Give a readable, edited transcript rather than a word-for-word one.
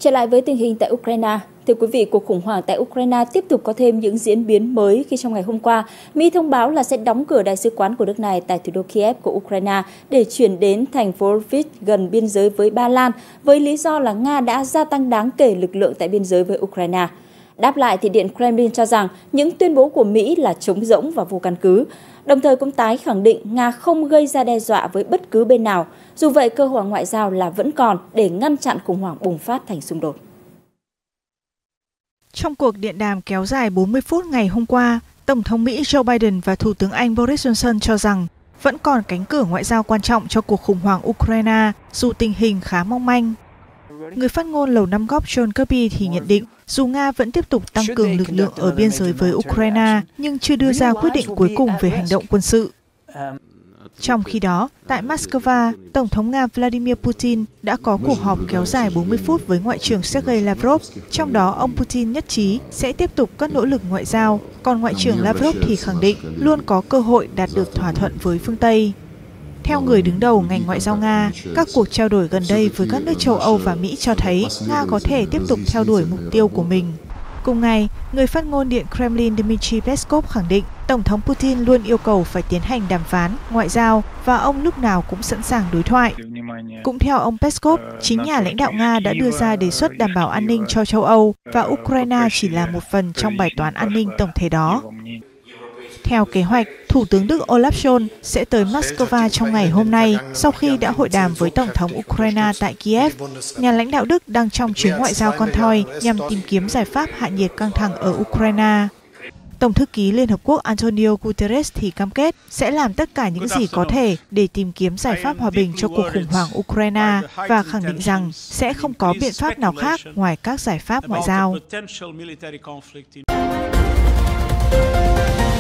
Trở lại với tình hình tại Ukraine, thưa quý vị, cuộc khủng hoảng tại Ukraine tiếp tục có thêm những diễn biến mới khi trong ngày hôm qua, Mỹ thông báo là sẽ đóng cửa đại sứ quán của nước này tại thủ đô Kiev của Ukraine để chuyển đến thành phố Lviv gần biên giới với Ba Lan, với lý do là Nga đã gia tăng đáng kể lực lượng tại biên giới với Ukraine. Đáp lại thì Điện Kremlin cho rằng những tuyên bố của Mỹ là trống rỗng và vô căn cứ, đồng thời cũng tái khẳng định Nga không gây ra đe dọa với bất cứ bên nào. Dù vậy, cơ hội ngoại giao là vẫn còn để ngăn chặn khủng hoảng bùng phát thành xung đột. Trong cuộc điện đàm kéo dài 40 phút ngày hôm qua, Tổng thống Mỹ Joe Biden và Thủ tướng Anh Boris Johnson cho rằng vẫn còn cánh cửa ngoại giao quan trọng cho cuộc khủng hoảng Ukraine dù tình hình khá mong manh. Người phát ngôn Lầu Năm Góc John Kirby thì nhận định dù Nga vẫn tiếp tục tăng cường lực lượng ở biên giới với Ukraine nhưng chưa đưa ra quyết định cuối cùng về hành động quân sự. Trong khi đó, tại Moscow, Tổng thống Nga Vladimir Putin đã có cuộc họp kéo dài 40 phút với Ngoại trưởng Sergei Lavrov. Trong đó, ông Putin nhất trí sẽ tiếp tục các nỗ lực ngoại giao, còn Ngoại trưởng Lavrov thì khẳng định luôn có cơ hội đạt được thỏa thuận với phương Tây. Theo người đứng đầu ngành ngoại giao Nga, các cuộc trao đổi gần đây với các nước châu Âu và Mỹ cho thấy Nga có thể tiếp tục theo đuổi mục tiêu của mình. Cùng ngày, người phát ngôn Điện Kremlin Dmitry Peskov khẳng định Tổng thống Putin luôn yêu cầu phải tiến hành đàm phán, ngoại giao và ông lúc nào cũng sẵn sàng đối thoại. Cũng theo ông Peskov, chính nhà lãnh đạo Nga đã đưa ra đề xuất đảm bảo an ninh cho châu Âu và Ukraine chỉ là một phần trong bài toán an ninh tổng thể đó. Theo kế hoạch, Thủ tướng Đức Olaf Scholz sẽ tới Moscow trong ngày hôm nay sau khi đã hội đàm với Tổng thống Ukraine tại Kiev. Nhà lãnh đạo Đức đang trong chuyến ngoại giao con thoi nhằm tìm kiếm giải pháp hạ nhiệt căng thẳng ở Ukraine. Tổng thư ký Liên Hợp Quốc Antonio Guterres thì cam kết sẽ làm tất cả những gì có thể để tìm kiếm giải pháp hòa bình cho cuộc khủng hoảng Ukraine và khẳng định rằng sẽ không có biện pháp nào khác ngoài các giải pháp ngoại giao.